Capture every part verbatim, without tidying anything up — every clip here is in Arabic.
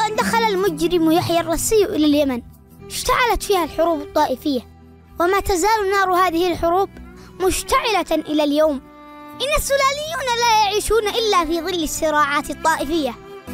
وأن دخل المجرم يحيى الرسي إلى اليمن اشتعلت فيها الحروب الطائفية، وما تزال نار هذه الحروب مشتعلة إلى اليوم. إن السلاليون لا يعيشون إلا في ظل الصراعات الطائفية.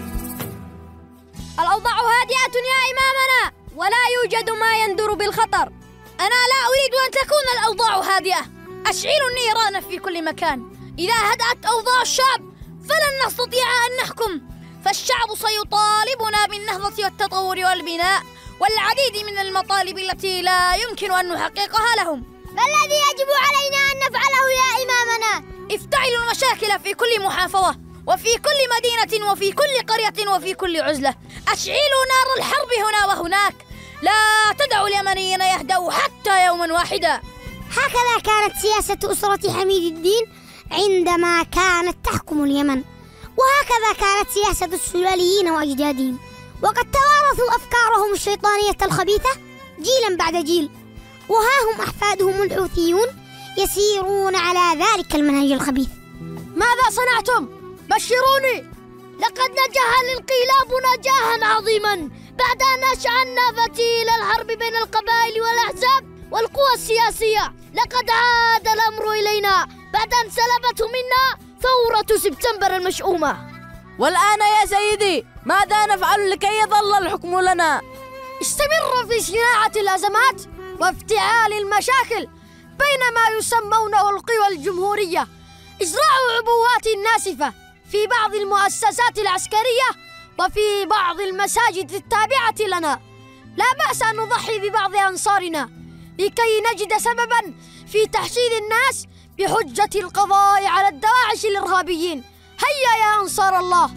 الأوضاع هادئة يا إمامنا، ولا يوجد ما يندر بالخطر. أنا لا أريد أن تكون الأوضاع هادئة. أشعلوا النيران في كل مكان. إذا هدأت أوضاع الشعب فلن نستطيع أن نحكم، فالشعب سيطالبنا بالنهضة والتطور والبناء والعديد من المطالب التي لا يمكن أن نحققها لهم. ما الذي يجب علينا أن نفعله يا إمامنا؟ افتعلوا المشاكل في كل محافظة وفي كل مدينة وفي كل قرية وفي كل عزلة. أشعلوا نار الحرب هنا وهناك. لا تدعوا اليمنيين يهدأوا حتى يوما واحدا. هكذا كانت سياسة أسرة حميد الدين عندما كانت تحكم اليمن، وهكذا كانت سياسة السلاليين وأجدادهم، وقد توارثوا أفكارهم الشيطانية الخبيثة جيلا بعد جيل، وها هم أحفادهم الحوثيون يسيرون على ذلك المنهج الخبيث. ماذا صنعتم؟ بشروني. لقد نجح الانقلاب نجاحا عظيما بعد أن أشعلنا فتيل الحرب بين القبائل والأحزاب والقوى السياسية. لقد عاد الأمر إلينا بعد أن سلبته منا ثورة سبتمبر المشؤومة. والآن يا سيدي ماذا نفعل لكي يظل الحكم لنا؟ استمر في صناعة الأزمات وافتعال المشاكل بين ما يسمونه القوى الجمهورية، إجراء عبوات ناسفة في بعض المؤسسات العسكرية وفي بعض المساجد التابعة لنا. لا بأس أن نضحي ببعض أنصارنا لكي نجد سببا في تحشيد الناس بحجة القضاء على الدواعش الإرهابيين. هيا يا أنصار الله.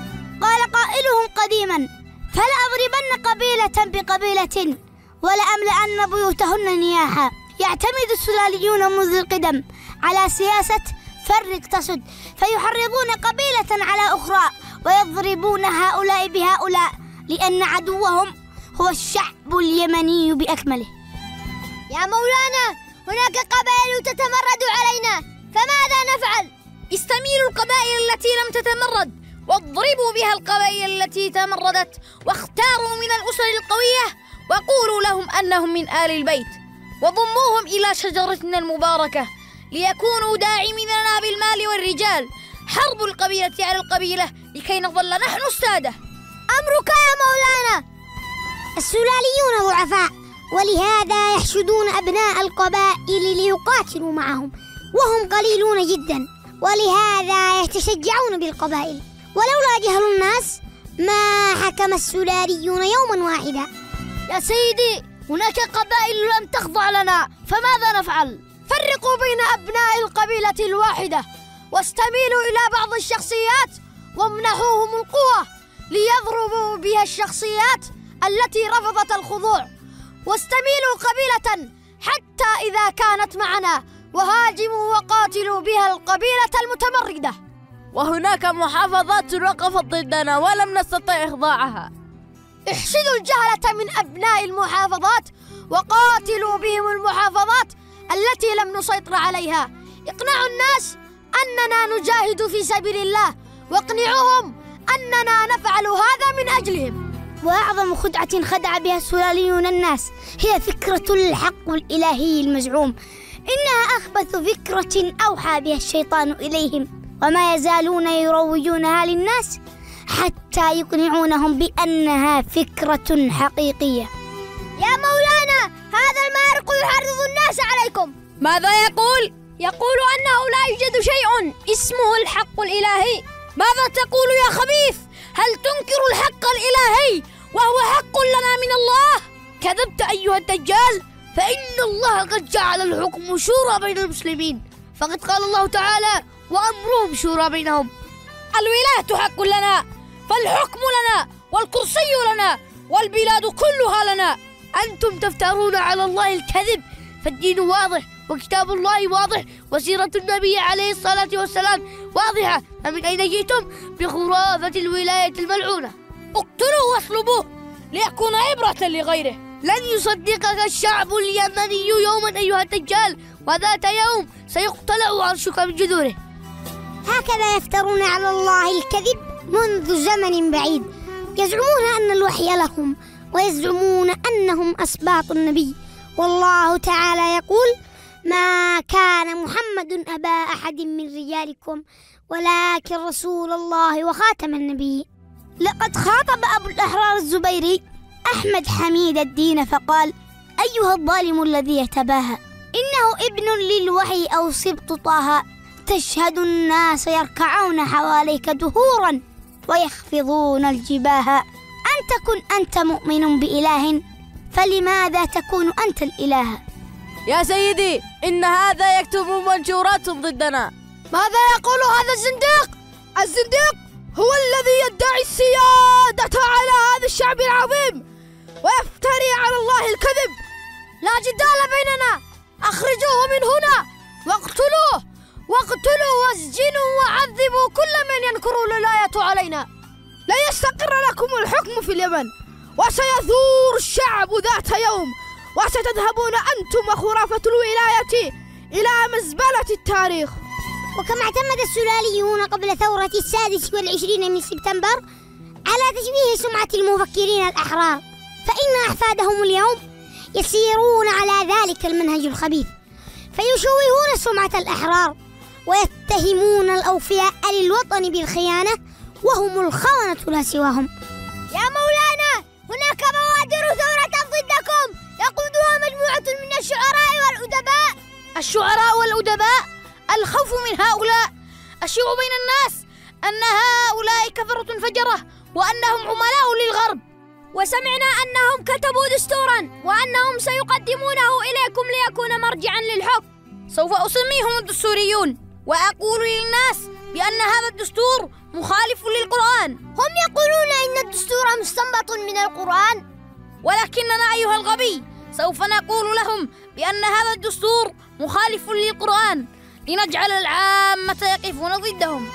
قال قائلهم قديما: فلا أضربن قبيلة بقبيلة ولأملأن بيوتهن نياحا. يعتمد السلاليون منذ القدم على سياسة فرق تصد، فيحرضون قبيلة على أخرى ويضربون هؤلاء بهؤلاء، لأن عدوهم هو الشعب اليمني بأكمله. يا مولانا، هناك قبائل تتمرد علينا، فماذا نفعل؟ استميلوا القبائل التي لم تتمرد واضربوا بها القبائل التي تمردت، واختاروا من الأسر القوية وقولوا لهم أنهم من آل البيت، وضموهم إلى شجرتنا المباركة ليكونوا داعمين لنا بالمال والرجال. حرب القبيلة على القبيلة لكي نظل نحن السادة. أمرك يا مولانا. السلاليون ضعفاء، ولهذا يحشدون أبناء القبائل ليقاتلوا معهم، وهم قليلون جدا، ولهذا يتشجعون بالقبائل. ولولا جهل الناس ما حكم السلاليون يوما واحدا. يا سيدي، هناك قبائل لم تخضع لنا، فماذا نفعل؟ فرقوا بين أبناء القبيلة الواحدة واستميلوا إلى بعض الشخصيات وامنحوهم القوة ليضربوا بها الشخصيات التي رفضت الخضوع، واستميلوا قبيلة حتى إذا كانت معنا وهاجموا وقاتلوا بها القبيلة المتمردة. وهناك محافظات وقفت ضدنا ولم نستطع إخضاعها. احشدوا الجهلة من أبناء المحافظات وقاتلوا بهم المحافظات التي لم نسيطر عليها. اقنعوا الناس أننا نجاهد في سبيل الله، واقنعوهم أننا نفعل هذا من أجلهم. وأعظم خدعة خدع بها السلاليون الناس هي فكرة الحق الإلهي المزعوم. إنها أخبث فكرة أوحى بها الشيطان إليهم، وما يزالون يروجونها للناس حتى يقنعونهم بأنها فكرة حقيقية. يا مولانا، هذا المارق يحرض الناس عليكم. ماذا يقول؟ يقول أنه لا يوجد شيء اسمه الحق الإلهي. ماذا تقول يا خبيث؟ هل تنكر الحق الإلهي وهو حق لنا من الله؟ كذبت أيها الدجال، فإن الله قد جعل الحكم شورى بين المسلمين، فقد قال الله تعالى: وأمرهم شورى بينهم. الولاية حق لنا، فالحكم لنا، والكرسي لنا، والبلاد كلها لنا. أنتم تفترون على الله الكذب، فالدين واضح وكتاب الله واضح وسيرة النبي عليه الصلاة والسلام واضحة، فمن أين جئتم بخرافة الولاية الملعونة؟ اقتلوه واصلبوه ليكون عبرة لغيره. لن يصدقك الشعب اليمني يوما أيها الدجال، وذات يوم سيقتلع عرشك من جذوره. هكذا يفترون على الله الكذب منذ زمن بعيد، يزعمون أن الوحي لهم ويزعمون أنهم أسباط النبي، والله تعالى يقول: ما كان محمد أبا أحد من رجالكم ولكن رسول الله وخاتم النبي. لقد خاطب أبو الأحرار الزبيري أحمد حميد الدين فقال: أيها الظالم الذي يتباهى، إنه ابن للوحي أو سبط طه، تشهد الناس يركعون حواليك دهورا ويخفضون الجباه. أن تكن أنت مؤمن بإله فلماذا تكون أنت الإله؟ يا سيدي، إن هذا يكتب منشورات ضدنا. ماذا يقول هذا الزنديق؟ الزنديق هو الذي يدعي السيادة على هذا الشعب العظيم ويفتري على الله الكذب. لا جدال بيننا، أخرجوه من هنا واقتلوه واقتلوا واسجنوا وعذبوا كل من ينكر الولاية علينا. لا يستقر لكم الحكم في اليمن، وسيثور الشعب ذات يوم، وستذهبون أنتم وخرافة الولاية إلى مزبلة التاريخ. وكما اعتمد السلاليون قبل ثورة السادس والعشرين من سبتمبر على تشويه سمعة المفكرين الأحرار، فإن أحفادهم اليوم يسيرون على ذلك المنهج الخبيث، فيشوهون سمعة الأحرار ويتهمون الأوفياء للوطن بالخيانة وهم الخونة لا سواهم. يا مولانا، هناك بوادر ثورة ضدكم يقودها مجموعة من الشعراء والأدباء. الشعراء والأدباء؟ الخوف من هؤلاء. الشيوع بين الناس أن هؤلاء كفرة فجرة وأنهم عملاء للغرب. وسمعنا أنهم كتبوا دستورا وأنهم سيقدمونه إليكم ليكون مرجعا للحكم. سوف أسميهم الدستوريون وأقول للناس بأن هذا الدستور مخالف للقرآن. هم يقولون إن الدستور مستنبط من القرآن، ولكننا أيها الغبي سوف نقول لهم بأن هذا الدستور مخالف للقرآن لنجعل العامة يقفون ضدهم.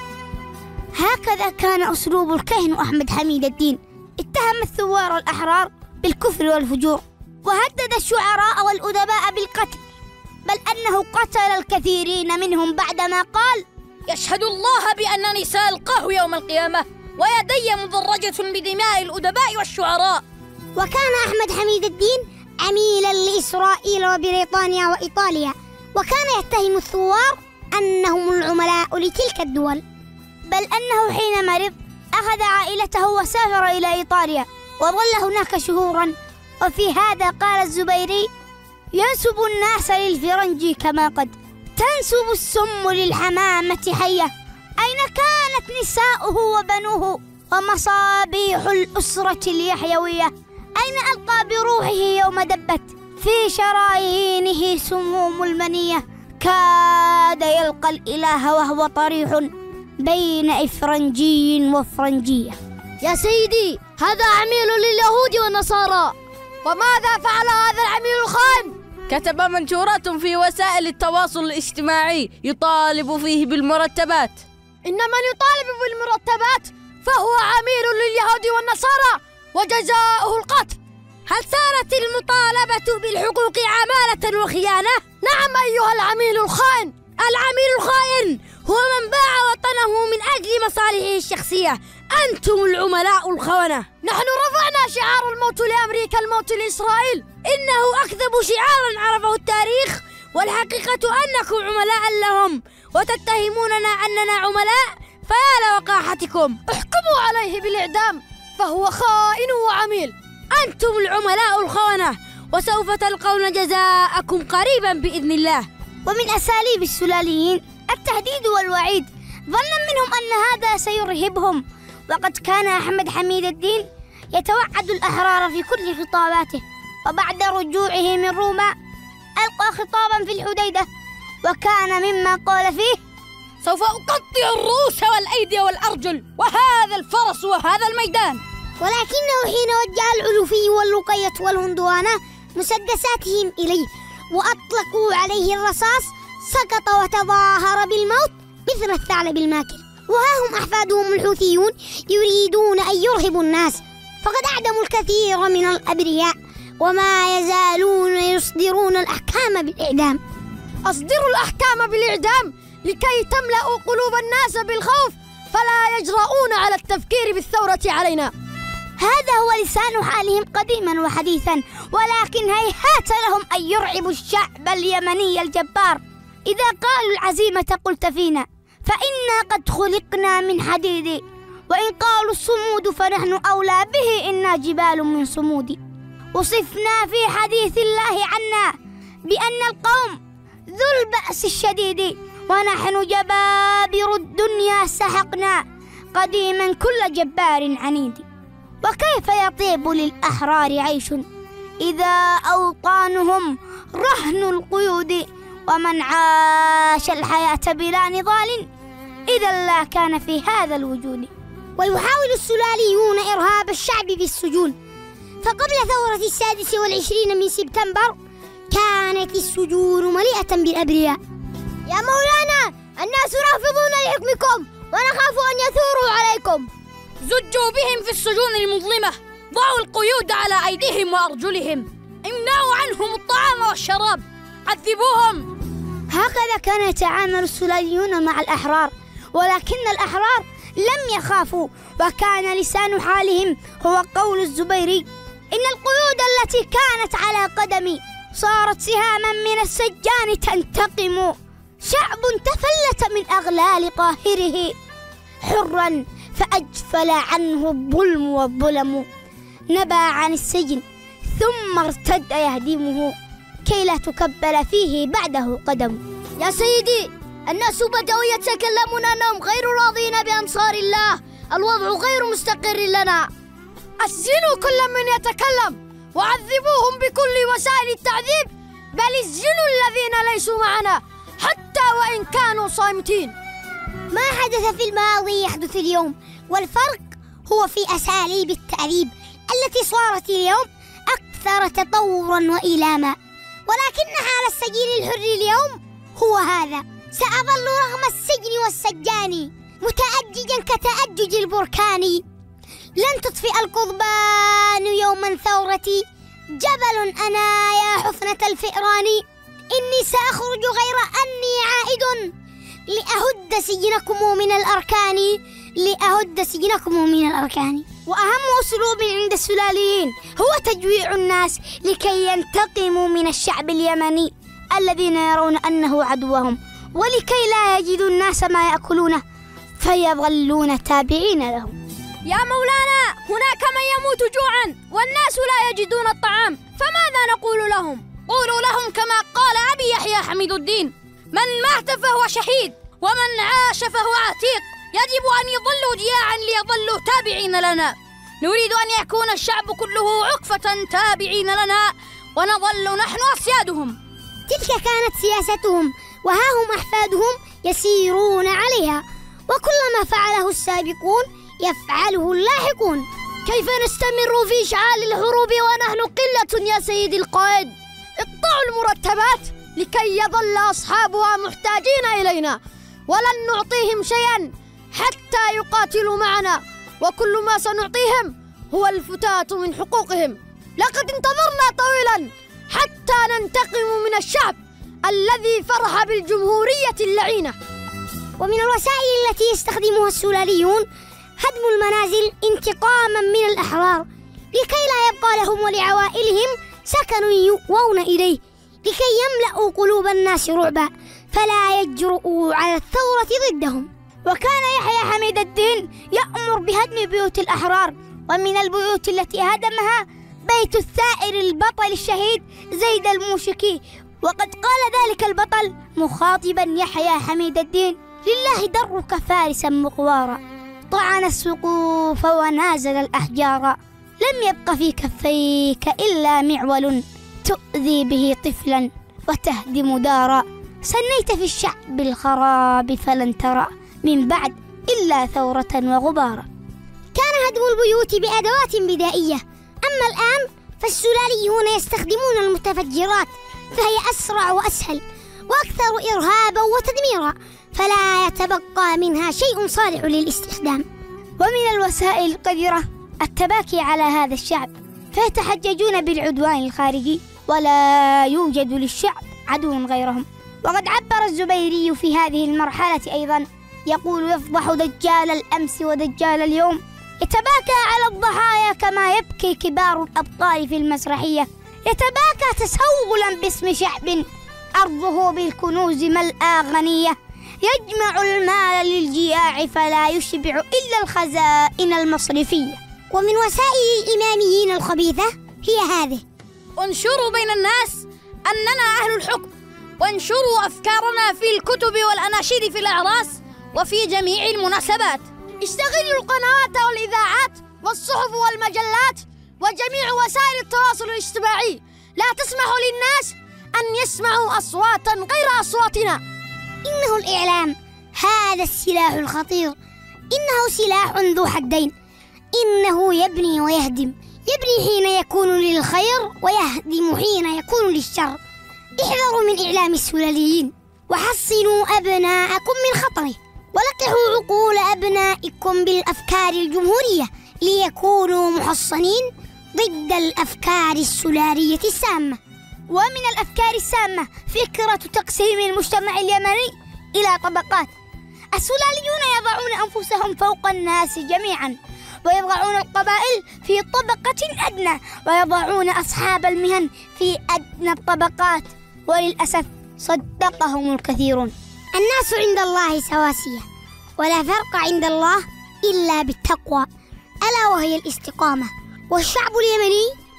هكذا كان أسلوب الكاهن أحمد حميد الدين، اتهم الثوار الأحرار بالكفر والفجور، وهدد الشعراء والأدباء بالقتل، بل أنه قتل الكثيرين منهم بعدما قال: يشهد الله بأنني سألقاه يوم القيامة ويدي مدرجة بدماء الأدباء والشعراء. وكان أحمد حميد الدين عميلا لإسرائيل وبريطانيا وإيطاليا، وكان يتهم الثوار أنهم العملاء لتلك الدول، بل أنه حين مرض أخذ عائلته وسافر إلى إيطاليا وظل هناك شهورا. وفي هذا قال الزبيري: ينسب الناس للفرنجي كما قد تنسب السم للحمامة حية. أين كانت نساؤه وبنوه ومصابيح الأسرة اليحيوية؟ أين ألقى بروحه يوم دبت في شرايينه سموم المنية؟ كاد يلقى الإله وهو طريح بين إفرنجي وفرنجية. يا سيدي، هذا عميل لليهود والنصارى. وماذا فعل هذا العميل الخائن؟ كتب منشورات في وسائل التواصل الاجتماعي يطالب فيه بالمرتبات. إن من يطالب بالمرتبات فهو عميل لليهود والنصارى وجزاؤه القتل. هل صارت المطالبة بالحقوق عمالة وخيانة؟ نعم أيها العميل الخائن. العميل الخائن هو من باع وطنه من أجل مصالحه الشخصية. أنتم العملاء الخونة. نحن رفعنا شعار الموت لأمريكا الموت لإسرائيل. إنه أكذب شعار عرفه التاريخ، والحقيقة أنكم عملاء لهم وتتهموننا أننا عملاء، فيا لوقاحتكم. احكموا عليه بالإعدام فهو خائن وعميل. أنتم العملاء الخونة، وسوف تلقون جزاءكم قريبا بإذن الله. ومن أساليب السلاليين التهديد والوعيد، ظنا منهم أن هذا سيرهبهم، وقد كان أحمد حميد الدين يتوعد الأحرار في كل خطاباته. وبعد رجوعه من روما ألقى خطابا في الحديدة، وكان مما قال فيه: سوف أقطع الرؤوس والأيدي والأرجل وهذا الفرس وهذا الميدان. ولكنه حين وجه العلوفي واللقية والهندوانة مسدساتهم إليه وأطلقوا عليه الرصاص، سقط وتظاهر بالموت مثل الثعلب الماكر. وها هم أحفادهم الحوثيون يريدون أن يرهبوا الناس، فقد أعدموا الكثير من الأبرياء، وما يزالون يصدرون الأحكام بالإعدام. أصدروا الأحكام بالإعدام لكي تملأوا قلوب الناس بالخوف، فلا يجرؤون على التفكير بالثورة علينا. هذا هو لسان حالهم قديما وحديثا، ولكن هيهات لهم أن يرعبوا الشعب اليمني الجبار. إذا قالوا العزيمة قلت فينا، فإنا قد خلقنا من حديد، وإن قالوا الصمود فنحن أولى به، إنا جبال من صمود. وصفنا في حديث الله عنا بأن القوم ذو البأس الشديد، ونحن جبابر الدنيا سحقنا قديما كل جبار عنيد. وكيف يطيب للأحرار عيش إذا أوطانهم رهن القيود، ومن عاش الحياة بلا نضال إذا لا كان في هذا الوجود. ويحاول السلاليون إرهاب الشعب بالسجون، فقبل ثورة السادس والعشرين من سبتمبر كانت السجون مليئة بالأبرياء. يا مولانا، الناس رافضون لحكمكم ونخاف أن يثوروا عليكم. زجوا بهم في السجون المظلمة، ضعوا القيود على أيديهم وأرجلهم، امنعوا عنهم الطعام والشراب، عذبوهم. هكذا كان يتعامل السلاليون مع الأحرار، ولكن الأحرار لم يخافوا، وكان لسان حالهم هو قول الزبيري: إن القيود التي كانت على قدمي صارت سهاما من السجان تنتقم. شعب تفلت من أغلال قاهره حرا فأجفل عنه الظلم والظلم، نبى عن السجن ثم ارتد يهدمه كي لا تكبل فيه بعده قدم. يا سيدي، الناس بدأوا يتكلمون أنهم غير راضين بأنصار الله، الوضع غير مستقر لنا. اسجنوا كل من يتكلم وعذبوهم بكل وسائل التعذيب، بل اسجنوا الذين ليسوا معنا حتى وإن كانوا صامتين. ما حدث في الماضي يحدث اليوم، والفرق هو في أساليب التعذيب التي صارت اليوم أكثر تطورا وإيلاما. ولكن حال السجين الحر اليوم هو هذا: سأظل رغم السجن والسجان متأججا كتأجج البركان، لن تطفئ القضبان يوما ثورتي، جبل أنا يا حفنة الفئران، إني سأخرج غير أني عائد لأهد سجنكم من الأركان، لأهد سجنكم من الأركان. وأهم أسلوب عند السلاليين هو تجويع الناس لكي ينتقموا من الشعب اليمني الذين يرون أنه عدوهم، ولكي لا يجدوا الناس ما يأكلونه فيظلون تابعين لهم. يا مولانا، هناك من يموت جوعا والناس لا يجدون الطعام، فماذا نقول لهم؟ قولوا لهم كما قال أبي يحيى حميد الدين: من مات فهو شهيد، ومن عاش فهو عتيق، يجب أن يظلوا جياعا ليظلوا تابعين لنا. نريد أن يكون الشعب كله عقفة تابعين لنا، ونظل نحن أسيادهم. تلك كانت سياستهم، وها هم أحفادهم يسيرون عليها، وكل ما فعله السابقون يفعله اللاحقون. كيف نستمر في إشعال الحروب ونحن قلة يا سيدي القائد؟ اقطعوا المرتبات لكي يظل أصحابها محتاجين إلينا، ولن نعطيهم شيئا حتى يقاتلوا معنا، وكل ما سنعطيهم هو الفتات من حقوقهم. لقد انتظرنا طويلا حتى ننتقم من الشعب الذي فرح بالجمهورية اللعينة. ومن الوسائل التي يستخدمها السلاليون هدم المنازل انتقاما من الأحرار، لكي لا يبقى لهم ولعوائلهم سكن يؤوون إليه، لكي يملأوا قلوب الناس رعبا فلا يجرؤوا على الثورة ضدهم. وكان يحيى حميد الدين يأمر بهدم بيوت الأحرار، ومن البيوت التي هدمها بيت الثائر البطل الشهيد زيد الموشكي. وقد قال ذلك البطل مخاطبا يحيى حميد الدين: لله درك فارسا مقوارا، طعن السقوف ونازل الأحجار، لم يبق في كفيك إلا معول تؤذي به طفلا وتهدم دارا، سنيت في الشعب الخراب فلن ترى من بعد إلا ثورة وغبارا. كان هدم البيوت بأدوات بدائية، أما الآن فالسلاليون يستخدمون المتفجرات، فهي أسرع وأسهل وأكثر إرهابا وتدميرا، فلا يتبقى منها شيء صالح للاستخدام. ومن الوسائل القذرة التباكي على هذا الشعب، فيتحججون بالعدوان الخارجي ولا يوجد للشعب عدو غيرهم. وقد عبر الزبيري في هذه المرحلة أيضا، يقول: يفضح دجال الأمس ودجال اليوم يتباكى على الضحايا كما يبكي كبار الأبطال في المسرحية. يتباكى تسولا باسم شعب أرضه بالكنوز ملأى غنية، يجمع المال للجياع فلا يشبع إلا الخزائن المصرفية. ومن وسائل الإماميين الخبيثة هي هذه: انشروا بين الناس أننا أهل الحكم، وانشروا أفكارنا في الكتب والأناشيد في الأعراس وفي جميع المناسبات. اشتغلوا القنوات والإذاعات والصحف والمجلات وجميع وسائل التواصل الاجتماعي، لا تسمحوا للناس أن يسمعوا أصواتا غير أصواتنا. إنه الإعلام هذا السلاح الخطير، إنه سلاح ذو حدين، إنه يبني ويهدم، يبني حين يكون للخير ويهدم حين يكون للشر. احذروا من إعلام السلاليين وحصنوا أبناءكم من خطره، ولقحوا عقول أبنائكم بالأفكار الجمهورية ليكونوا محصنين ضد الأفكار السلالية السامة. ومن الأفكار السامة فكرة تقسيم المجتمع اليمني إلى طبقات. السلاليون يضعون أنفسهم فوق الناس جميعا، ويضعون القبائل في طبقة أدنى، ويضعون أصحاب المهن في أدنى الطبقات. وللأسف صدقهم الكثيرون. الناس عند الله سواسية، ولا فرق عند الله إلا بالتقوى، ألا وهي الاستقامة. والشعب اليمني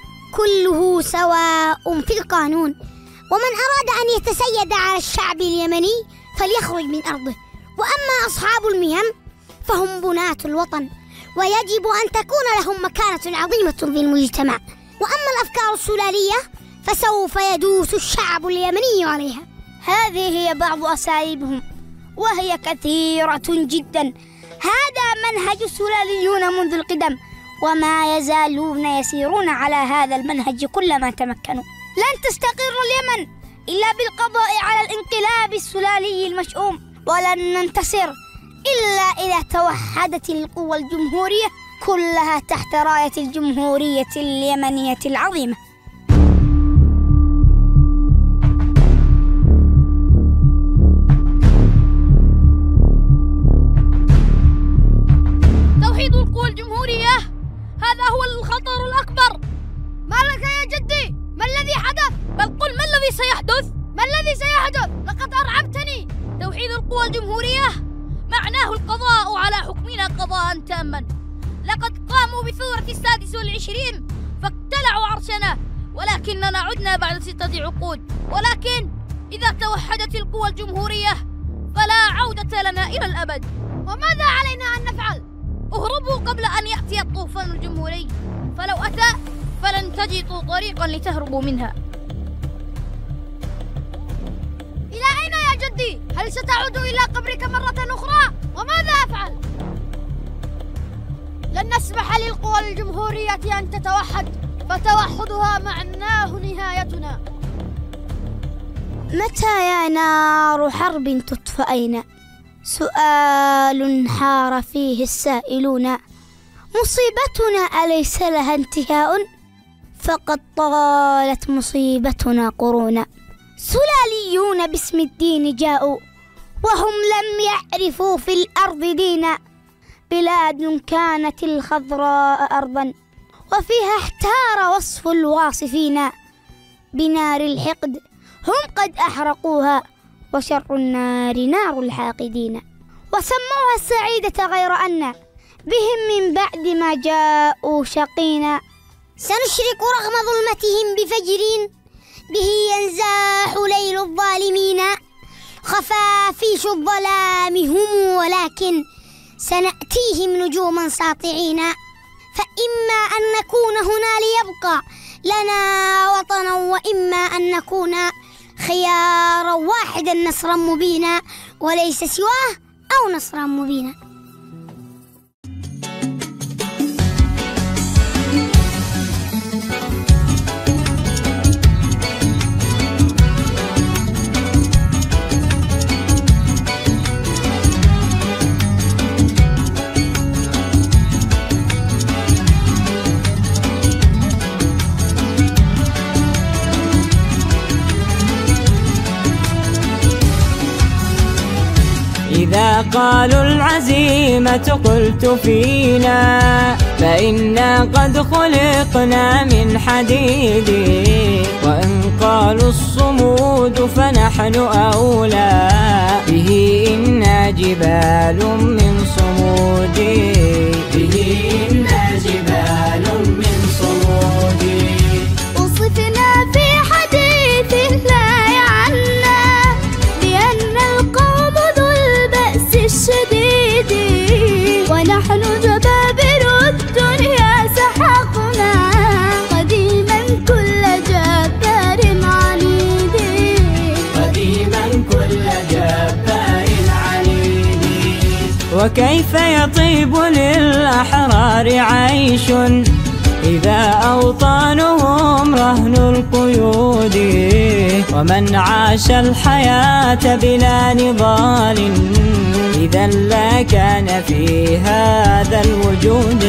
كله سواء في القانون، ومن أراد أن يتسيد على الشعب اليمني فليخرج من أرضه. وأما أصحاب المهن فهم بناة الوطن، ويجب أن تكون لهم مكانة عظيمة في المجتمع. وأما الأفكار السلالية فسوف يدوس الشعب اليمني عليها. هذه هي بعض أساليبهم، وهي كثيرة جدا. هذا منهج السلاليون منذ القدم، وما يزالون يسيرون على هذا المنهج كلما تمكنوا. لن تستقر اليمن إلا بالقضاء على الانقلاب السلالي المشؤوم، ولن ننتصر إلا إذا توحدت القوى الجمهورية كلها تحت راية الجمهورية اليمنية العظيمة. توحيد القوى الجمهورية هذا هو الخطر الأكبر. ما لك يا جدي؟ ما الذي حدث؟ بل قل ما الذي سيحدث؟ ما الذي سيحدث؟ لقد أرعبتني. توحيد القوى الجمهورية معناه القضاء على حكمنا قضاء تاما. لقد قاموا بثورة السادس والعشرين فاقتلعوا عرشنا، ولكننا عدنا بعد ستة عقود. ولكن إذا توحدت القوى الجمهورية فلا عودة لنا إلى الأبد. وماذا علينا أن نفعل؟ اهربوا قبل أن يأتي الطوفان الجمهوري، فلو أتى فلن تجدوا طريقا لتهربوا منها. إلى أين يا جدي؟ هل ستعود إلى قبرك مرة أخرى؟ وماذا أفعل؟ لن نسمح للقوى الجمهورية أن تتوحد، فتوحدها معناه نهايتنا. متى يا نار حرب تطفئين؟ سؤال حار فيه السائلون. مصيبتنا أليس لها انتهاء؟ فقد طالت مصيبتنا قرونا. سلاليون باسم الدين جاءوا، وهم لم يعرفوا في الأرض دينا. بلاد كانت الخضراء أرضا، وفيها احتار وصف الواصفين. بنار الحقد هم قد أحرقوها، وشر النار نار الحاقدين. وسموها السعيدة غير أن بهم من بعد ما جاءوا شقينا. سنشرق رغم ظلمتهم بفجر به ينزاح ليل الظالمين. خفافيش الظلام هم، ولكن سنأتيهم نجوما ساطعين. فإما أن نكون هنا ليبقى لنا وطنا، وإما أن نكون خيارا واحدا نصرا مبينا، وليس سواه أو نصرا مبينا. إذا قالوا العزيمة قلت فينا، فإنا قد خلقنا من حديد. وإن قالوا الصمود فنحن أولى به، إنا جبال من صمود. به إنا جبال من صمود. وصفنا في حديث لا يعنى بأن القوم ذو البأس الشديد، ونحن جبابر الدنيا سحقنا قديما كل جبار عنيد. قديما كل جبار عنيد. وكيف يطيب للأحرار عيش إذا أوطانهم رهن القيود؟ ومن عاش الحياة بلا نضال إذا لا كان في هذا الوجود.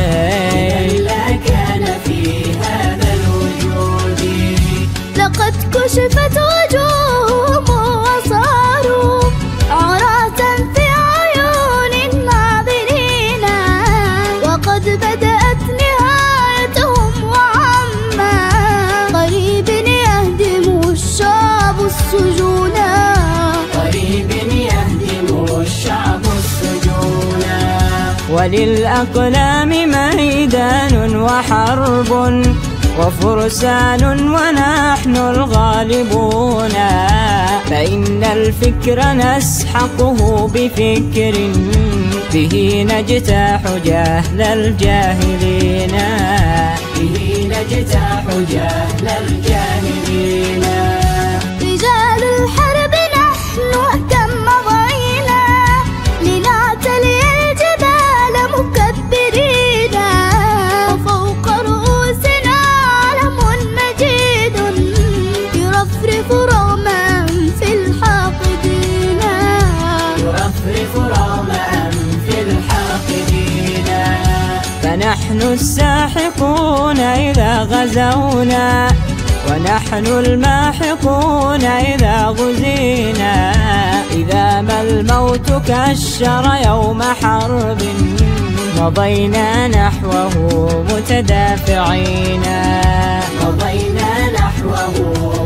لا كان في هذا الوجود. لقد كشفت وجوههم وصاروا عراة في عيون الناظرين، وقد بدأت نهايتهم وعما قريب يهدم الشعب السجون. قريب يهدم الشعب السجون. وللأقلام ميدان وحرب وفرسان ونحن الغالبون، فإن الفكر نسحقه بفكر به نجتاح جهل الجاهلين. به نجتاح جهل الجاهلين. رجال الحرب نحن كم مضينا لنعتلي الجبال مكبرين، وفوق رؤوسنا علم مجيد يرفرف رغما في الحاقدين. يرفرف رغما في الحاقدين. فنحن الساحقون إذا غزونا، ونحن الماحقون إذا غزينا. إذا ما الموت كشر يوم حرب مضينا نحوه متدافعين. مضينا نحوه